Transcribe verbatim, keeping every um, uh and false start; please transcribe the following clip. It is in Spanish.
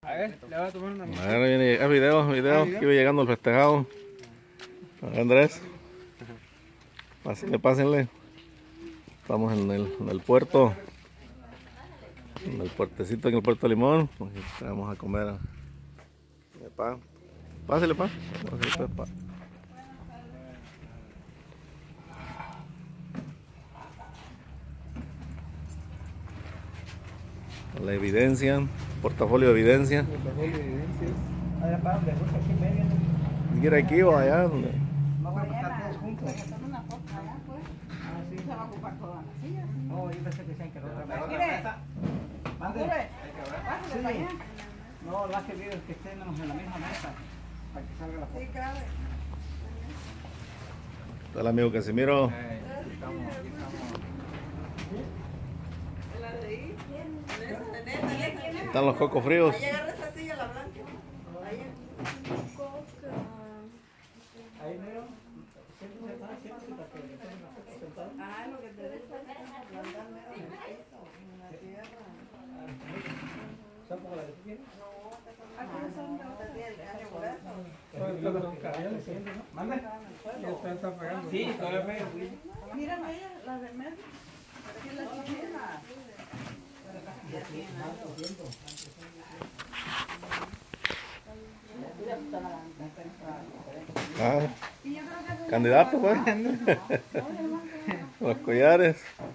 A ver, le voy a tomar una. Ahora viene a video, video, que iba llegando el festejado. A ver, Andrés. Pásenle, pásenle. Estamos en el, en el puerto. En el puertecito, en el puerto de Limón. Vamos a comer. Pa. Pásale, pa. Pásale, pa. La evidencia, portafolio de evidencia. Portafolio de evidencias. Allá para donde gusta, aquí en medio. Ni siquiera aquí o allá. Donde... No voy a estar todos juntos. una foto allá, pues. Ah, sí. Se va a ocupar toda la silla. Oh, yo pensé que decían que no. Mire, Mande. pásale para allá. No, lo que pido es que estemos en la misma mesa. Para que salga la foto. Sí, claro. Está el amigo Casimiro. Eh, aquí estamos, aquí estamos. La de ahí. Esa de neta. Están los cocos fríos. Ahí agarra esa silla, la blanca. Ahí. Ahí mero. Siempre se va, siempre para que le tomen una foto sentado. Ah, lo que te gusta es plantar mero en el piso, en la tierra. ¿Son como la que tú tienes? Aquí son de otra tierra, de hueso. ¿Mande? Sí, todavía me. Mírame ella, la de medio. Aquí la chiquita. Ah, candidato, pues. Los collares.